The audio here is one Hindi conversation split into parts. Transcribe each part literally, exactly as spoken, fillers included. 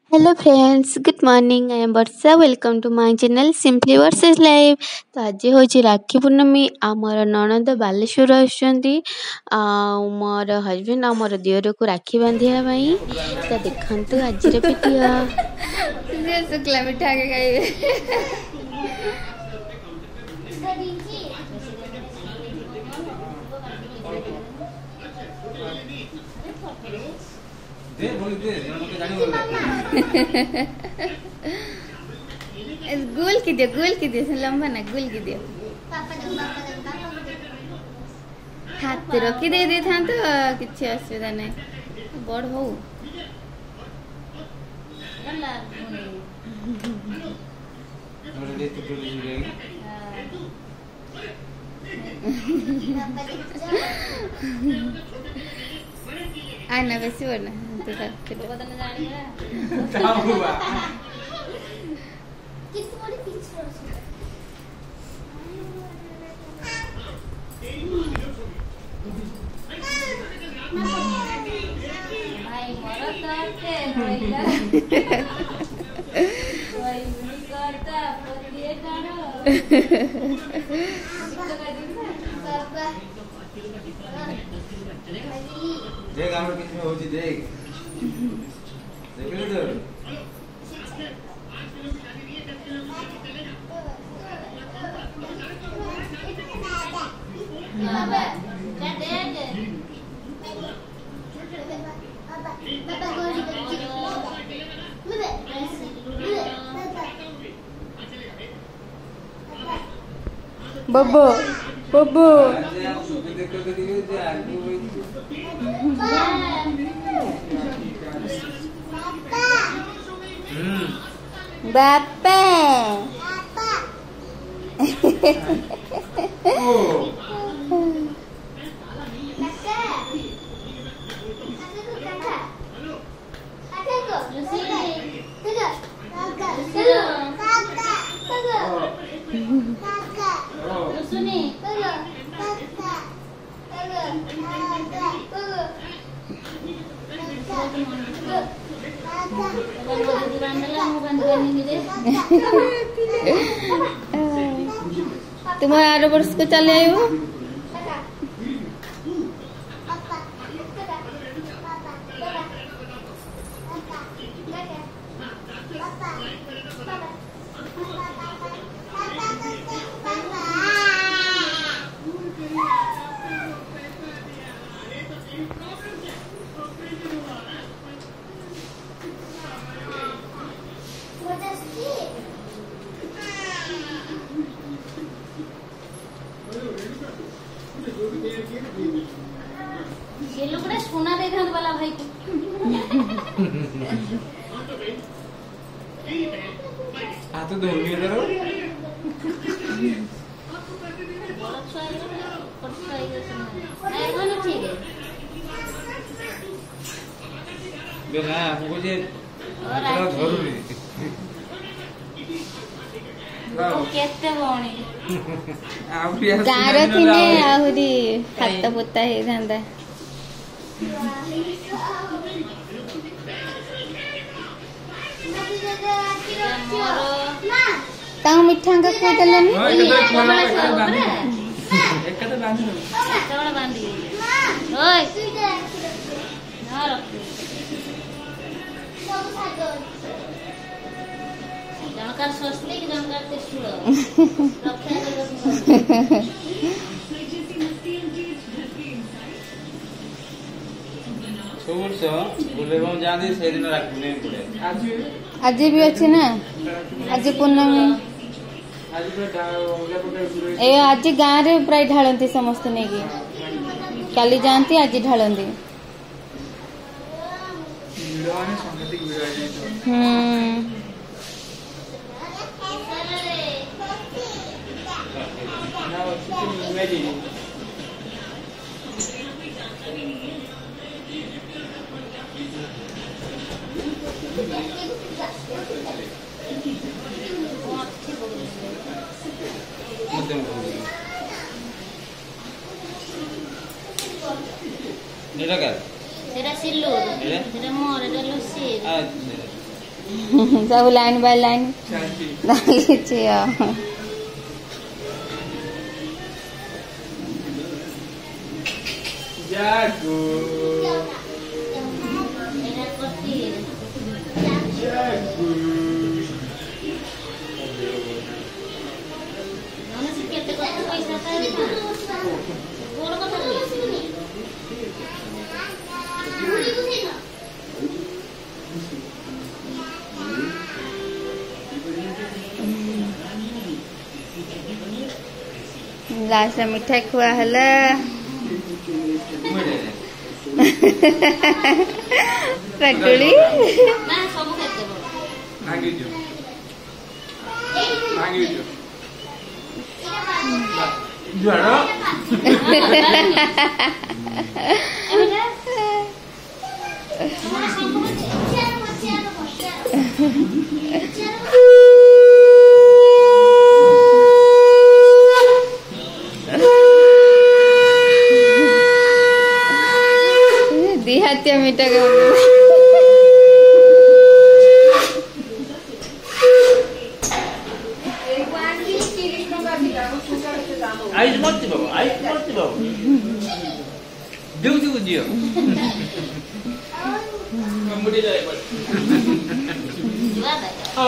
Hello friends, good morning. I am Barsha. Welcome to my channel Simply Versus Live. तो आज हूँ राखी पूर्णमी आमर ननद बालेश्वर आसुँच मोर हजबैंड आ मोर दिवर को राखी बांधिया तो देखु आज भिडियो शुक्ला मिठा के खाइबे दे बोल दे हमके जाने बोल गोल की दे गोल की दे लंबा ना गोल की दे हाथ रखी दे दे था तो किसी असुविधा नहीं बड़ हो मोर ले तो तो ले आना बेसी वरना तो छोटे बदन जानिया क्या हुआ किस बड़ी पीछे भाई मरता के होइला भाई मुनी करता पतिए कानो बाबा देख हमर किछ में होची देख देख ले तो बाबा क्या दे दे बाबा गोली बब्बू बब्बू देखो तो दियो जे आगे होई हम्म बापा ओ तुम्हारे आरो वर्ष को चले आयो ये लोग ना सोना दे देने वाला भाई को आ तो दो ये करो बड़ा छुआ है पटका है नहीं वाला ठीक है बेला हमको जे और जरूरी केते बणी आउरी गार थिने आहुरी हाथ पोता हे धंदा ताऊ मिठा का खोटलनी एक तो बांध लो तवड़ बांधी ओए ना रख जनकार सोचले कि जनकार ते सुरो रक्षा छोड़ सो बोले हम जाने से दिन रखने पड़े आज आज भी अच्छे ना आज पूर्णमी आज पे ढाल ए आज गाँव रे प्राय ढालती समस्त नहीं की काली जानती आज ढालती हम्म Nila ka? Sira silur, sira mor, sira lusir. Ah, सब लाइन बाय लाइन ଲାଗିଛି ଆଉ। जागो लास्ट मिठाई खुआ है पेटुड़ी दिहातिया मीठा आइस मत बाबू आइस मत बाबू देउ देउ दियो मुड़ी जाए बस हां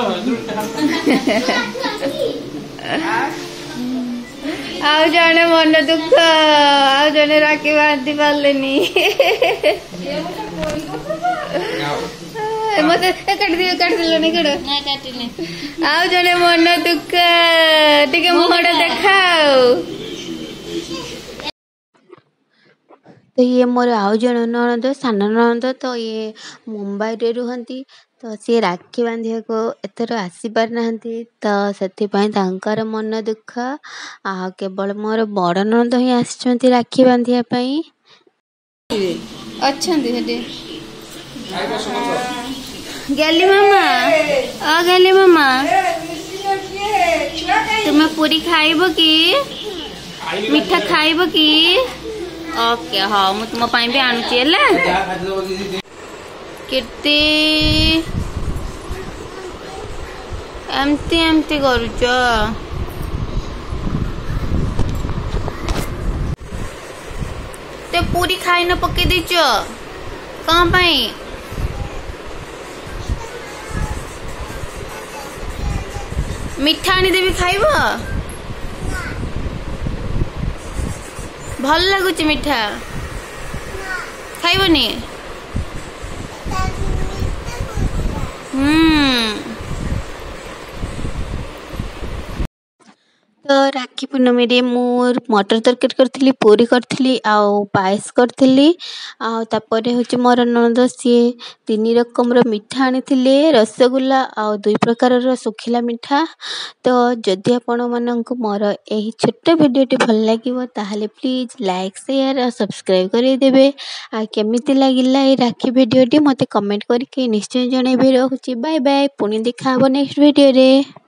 आउ जने मन दुख आउ जने राखी बांधि पारलेनी मत काट दियो काट दिलो नहीं कड़ ना काटिले आउ जने मन दुख टिके मुहडा देखाओ। तो ये मोर आउ जन ननद सान ननद तो ये मुंबई रे रुहंती तो सी राखी बांधिया को एथर आसी पार नाहंती तो सेथिपाई तांकर मन दुख आ केवल मोर बड़ ननद ही आछंती राखी बांधिया पई अच्छंती हेटे गेली मामा आ गेली मामा तुम्हें पूरी खाइबो की मीठा खाइबो की ओके हाँ मु तुम पाई भी आणुची है कीर्ति एमती एमती करुच ते पूरी खाई न पके दीच कौन पाई मिठा आनी देवी खाइब भल लगुच मिठा खाइबनी हम्म तो राखी पूर्णमी रे मोर मटर तरकारी करथिली पूरी करथिली आउ पायस करथिली आउ तापरे होची मोर ननद सी तीन रकम रो मिठा आनिथिले रसगुल्ला आउ दुई प्रकार रो सुखिला मिठा। तो जदि आपण मानक मोर एही छोट भिडियोटी भल लागिवो ताहाले प्लीज लाइक शेयर और सब्सक्राइब करि देबे आ केमिति लागिला ए राखी भिडियोटी मते कमेंट करके निश्चय जणेबे। रहुची बाय बाय पुणी देखा हबो नेक्स्ट भिडियो रे।